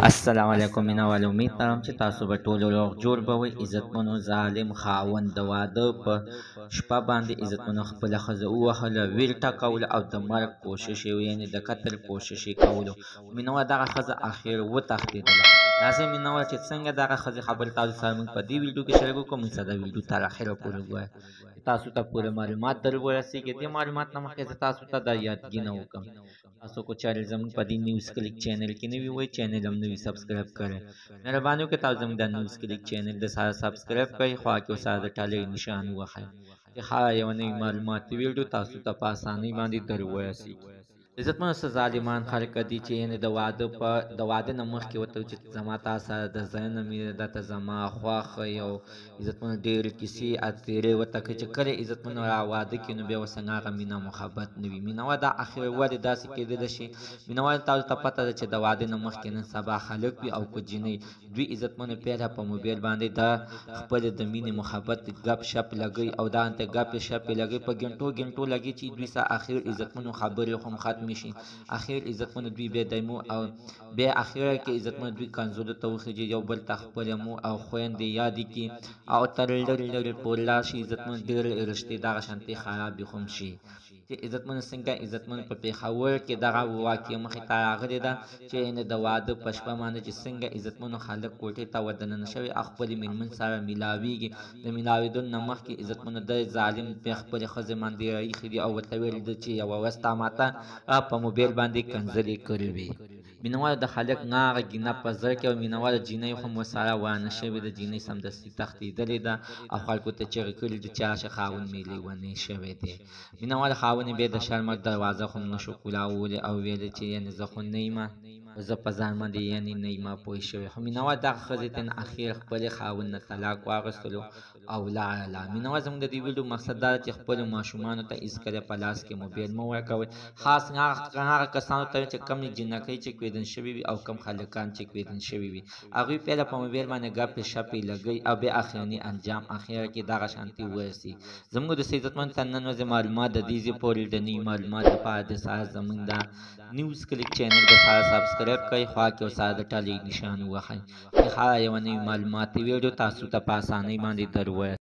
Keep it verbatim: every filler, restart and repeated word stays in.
السلام علیکم مینا والے، امید لرم چې تاسو به ټول روغ جوړ به وئ. عزتمنو ظالم خاوند د واده په شپه باندې عزتمنو خپله ښځه ووهله، ویر ټکوله او د مرګ کوشش یې یعنې د قتل کوشش یې کولو. مینوال دغه ښځه اخر وتښتېدله. داسې مینوال چې څنګه دغه ښځې خبرې تاسو سره موږ په دې ویډیو کې شریک وکړو. موږ سره د ویډیو تر اخره پورې وګورئ چې تاسو ته پوره معلومات در ورسېږي. دې معلومات نه مخکې زه تاسو ته دا یادګینه وکړم، تاسو کو چینل زموږ په دې نیوز کلیک چینل کې نوي وئ، چینل هم نوي سبسکرایب کړئ. مهرباني وکړئ تاسو زموږ د نیوز کلیک چینل د سره سبسکرایب کړئ، خوا کې ورسره د ټالۍ نشان ووهئ چې هره یوه نوې معلوماتي ویډیو تاسو ته په اسانۍ باندې در ورسېږي. عزتمنو څه ظالمان خلک دي چې یعنې د واده په د واده نه مخکې ورته وایي چې زما تا سره د زړه نه مینه ده، ته زما خوښ یې، او عزتمنو ډېرې کیسې اتېرې ورته کوي چې کله عزتمنو را واده کړي نو بیا ورسره هغه مینه محبت نه وي. مینهوال دا اخر ولې داسې کېدلی شي؟ مینهوال تاسو ته پته ده چې د واده نه مخکې نن سبا خلک وي او که جینۍ دوی عزتمنو پیله په موبایل باندې د خپلې د مینې محبت ګپ شپ لګوي او دا انته ګپ شپ یې لګوي په ګنټو ګنټو لګي چې دوی سره اخر عزتمنو خبرې هم ختم شي. اخر عزتمنو دوی بیا دایمو او بیا اخره کې عزتمنو دوی کنځلو ته وخېږي، یو بل ته خپلې مور او خویندې یادې کړي او تر لرې لرې پورې لاړ شي. عزتمنو ډېرې رشتې دغه شانتې خرابې هم شي چې عزتمنو څنګه عزتمنو په پېښور کې دغه واقعه مخې ته راغلې ده چې یعنې د واده په شپه باندې چې څنګه عزتمنو خلک کوټې ته ودننه شوي او خپلې مېرمن سره میلاویږي. د میلاوېدو نه مخکې عزتمنو د ظالم په خپلې ښځې باندې راایښي دي او ورته ویلي ده چې یوه ورځ تا ماته په موبایل باندې کنځلې کړې وې. مینهوال د خلک هغه ګینه په زړه کې او مینهوال جینۍ هم ورسره وانه شوې ده. جینۍ سمدستي تښتېدلې ده او خلکو ته چیغې کړي دي چې راشه خاوند مې لیونی شوی دی. مینهوال خاوند بیا د شرمه دروازه هم نشو کولاولی او ویلې چې یعنې زه خو نه یم، زه په ځان باندې یعنې نه یم پوه شوی. خو مینهوال دغه ښځې ته اخر خپلې خاوند نه طلاق واخیستلو او لاړله. مینهوال زموږ د دې ویډیو مقصد دا ده چې خپلو ماشومانو ته هېڅکله په لاس کې موبایل مه ورکوئ، خاص هغه کسانو ته چې کم جینکۍ چې کویدن شوي وي او کم هلکان چې کویدن شوي وي. هغوی پیله په موبایل باندې ګپې شپې لګوي او بیا اخرني انجام اخره کې دغه شانتې ورسي. زموږ د عزتمن تر نن ورځې معلومات د دې ځای پورې د نوي معلومات لپاره د سره زموږ د نیوز کلیک چینل د سره سبسکرایب کړئ، خوا کې ورسره د ټالۍ نشان ووهئ چې هره یوه نوې معلوماتي ویډیو تاسو ته په اسانۍ باندې در